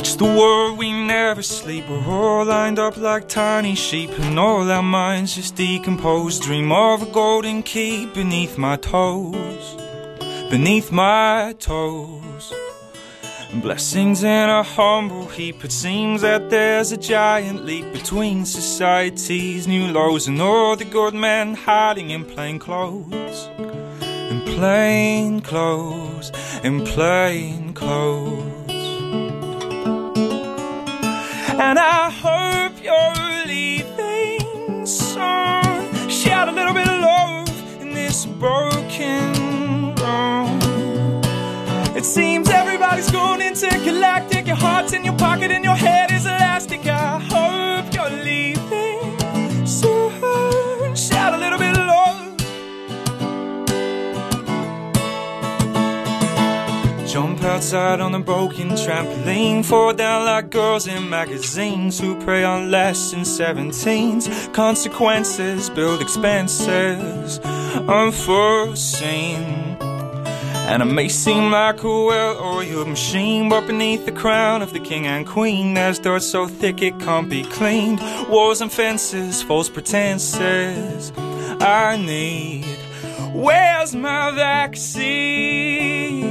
It's the world we never sleep. We're all lined up like tiny sheep, and all our minds just decompose. Dream of a golden key beneath my toes, beneath my toes. Blessings in a humble heap. It seems that there's a giant leap between society's new lows and all the good men hiding in plain clothes, in plain clothes, in plain clothes. And I hope you're leaving soon. Shout a little bit of love in this broken room. It seems everybody's going intergalactic. Your heart's in your pocket and your head is elastic. I hope you're leaving soon. Shout a little bit of love. Jump outside on a broken trampoline. Fall down like girls in magazines who prey on less than 17s. Consequences build expenses unforeseen. And it may seem like a well-oiled machine, but beneath the crown of the king and queen there's dirt so thick it can't be cleaned. Walls and fences, false pretenses I need. Where's my vaccine?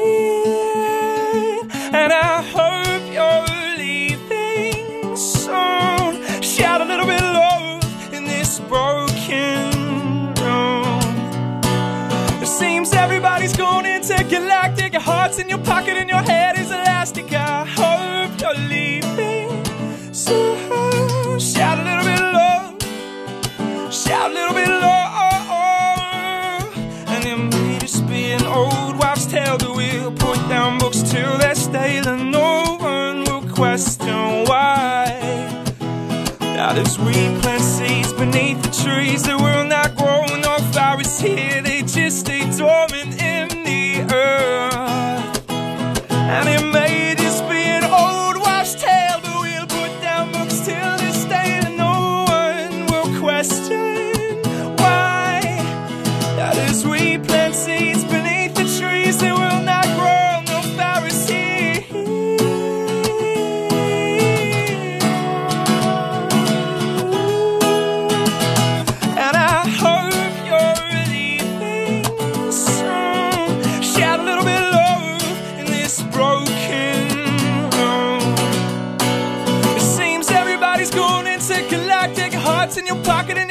And I hope you're leaving soon. Shout a little bit of love in this broken room. It seems everybody's going intergalactic. Your heart's in your pocket and your head is elastic. I hope you're leaving soon. Shout a little bit of love. Shout a little bit of love. And it may just be an old wives' tale that we'll put down books till they're stale, and no one will question why. Now as we plant seeds beneath the trees that will not grow no flowers here, they just stay dormant in the earth. And it may just be an old wives' tale, but we'll put down books till they're stale, and no one will question why. That as we plant seeds beneath the trees that will not grow no flowers here. And I hope you're leaving soon. Shout a little bit of love in this broken room. It seems everybody's going intergalactic. Your heart's in your pocket and